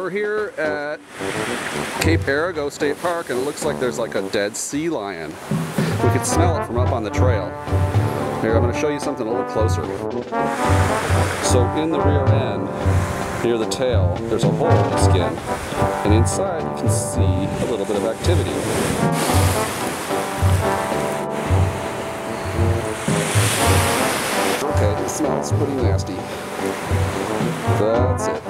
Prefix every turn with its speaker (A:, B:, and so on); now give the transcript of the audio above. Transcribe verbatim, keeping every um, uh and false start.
A: we're here at Cape Arago State Park, and it looks like there's like a dead sea lion. We could smell it from up on the trail. Here, I'm going to show you something a little closer. So in the rear end, near the tail, there's a hole in the skin, and inside you can see a little bit of activity. Okay, it smells pretty nasty. That's it.